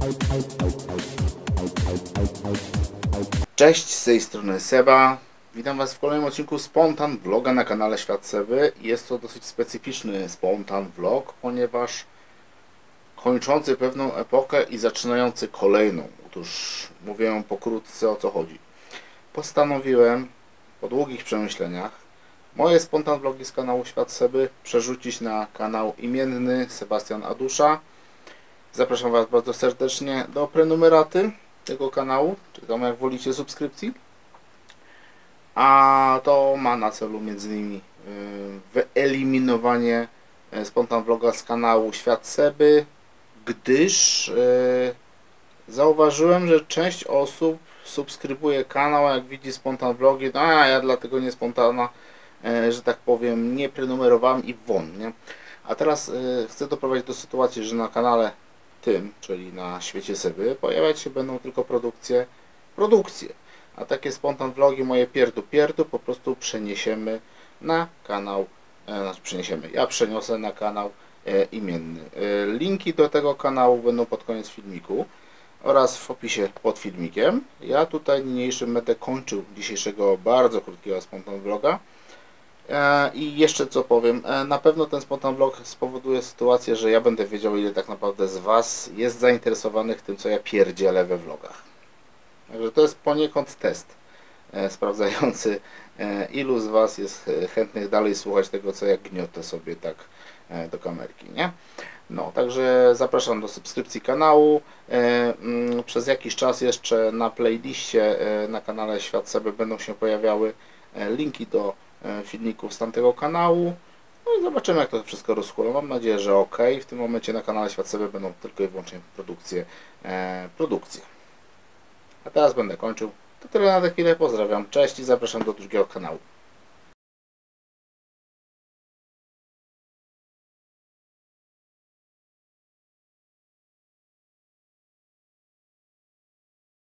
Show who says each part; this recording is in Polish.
Speaker 1: Cześć, z tej strony Seba. Witam Was w kolejnym odcinku Spontan Vloga na kanale Świat Seby. Jest to dosyć specyficzny Spontan Vlog, ponieważ kończący pewną epokę i zaczynający kolejną. Otóż mówię pokrótce, o co chodzi. Postanowiłem po długich przemyśleniach moje Spontan Vlogi z kanału Świat Seby przerzucić na kanał imienny Sebastian Adusza. Zapraszam Was bardzo serdecznie do prenumeraty tego kanału, czy tam jak wolicie subskrypcji. A to ma na celu m.in. wyeliminowanie Spontan Vloga z kanału Świat Seby, gdyż zauważyłem, że część osób subskrybuje kanał, jak widzi Spontan Vlogi, no a ja dlatego nie spontana, że tak powiem, nie prenumerowałem i won, nie? A teraz chcę doprowadzić do sytuacji, że na kanale tym, czyli na Świecie Seby, pojawiać się będą tylko produkcje. A takie Spontan Vlogi moje pierdu po prostu przeniesiemy na kanał, ja przeniosę na kanał imienny. Linki do tego kanału będą pod koniec filmiku oraz w opisie pod filmikiem. Ja tutaj niniejszym będę kończył dzisiejszego bardzo krótkiego Spontan Vloga. I jeszcze co powiem, na pewno ten Spontan Vlog spowoduje sytuację, że ja będę wiedział, ile tak naprawdę z Was jest zainteresowanych tym, co ja pierdzielę we vlogach. Także to jest poniekąd test sprawdzający, ilu z Was jest chętnych dalej słuchać tego, co ja gniotę sobie tak do kamerki, nie? No, także zapraszam do subskrypcji kanału. Przez jakiś czas jeszcze na playliście na kanale Świat Seby będą się pojawiały linki do filmików z tamtego kanału. No i zobaczymy, jak to wszystko rozchula. Mam nadzieję, że ok. W tym momencie na kanale Świat Seby będą tylko i wyłącznie produkcje. A teraz będę kończył. To tyle na tę chwilę. Pozdrawiam. Cześć i zapraszam do drugiego kanału.